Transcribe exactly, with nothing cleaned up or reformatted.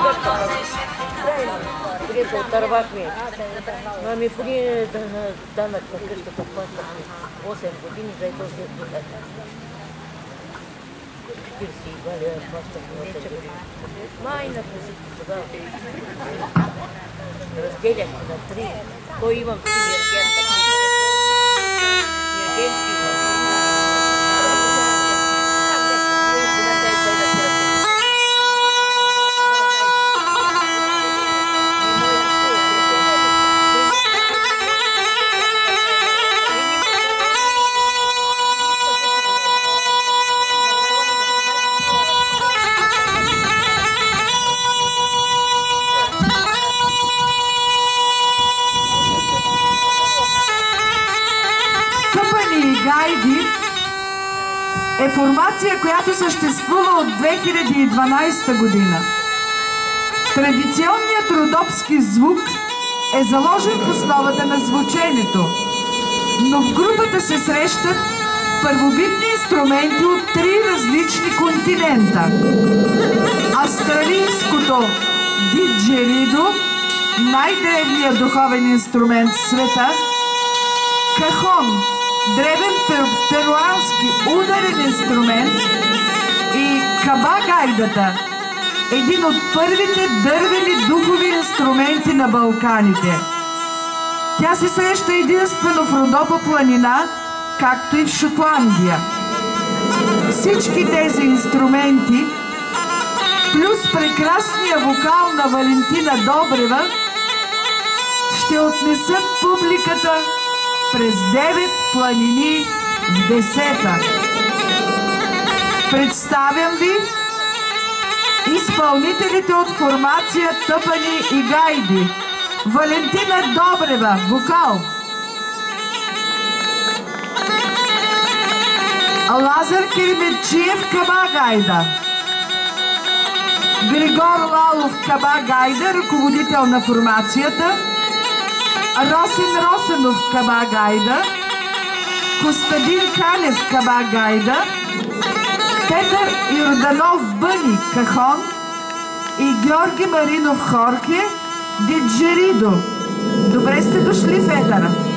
Прието отървахме. Ами при данък на къщата плащахме осем години, за ето след година. четиридесет и два лева плащахме осем години. Май на всички тогава. Разделяхме на три. Кой имам си ергента? Ергентски имам. Гайди е формация, която съществува от две хиляди и дванадесета година. Традиционният родопски звук е заложен в основата на звученето, но в групата се срещат първобитни инструменти от три различни континента. Австралийското диджеридо, най-древният духовен инструмент в света, кахон, древен перуански ударен инструмент, и каба-гайдата, един от първите дървени духови инструменти на Балканите. Тя се среща единствено в Родопа планина, както и в Шотландия. Всички тези инструменти, плюс прекрасния вокал на Валентина Добрева, ще отнесат публиката през девет планини в десета. Представям ви изпълнителите от формация Тъпани и Гайди. Валентина Добрева, вокал. Лазар Кереметчиев, каба-гайда. Григор Лалов, каба-гайда, ръководител на формацията. Росен Росенов, каба-гайда. Костадин Канев, каба-гайда. Петър Йорданов Бъни, кахон. И Георги Маринов Хорке, диджеридо. Добре сте дошли в етара.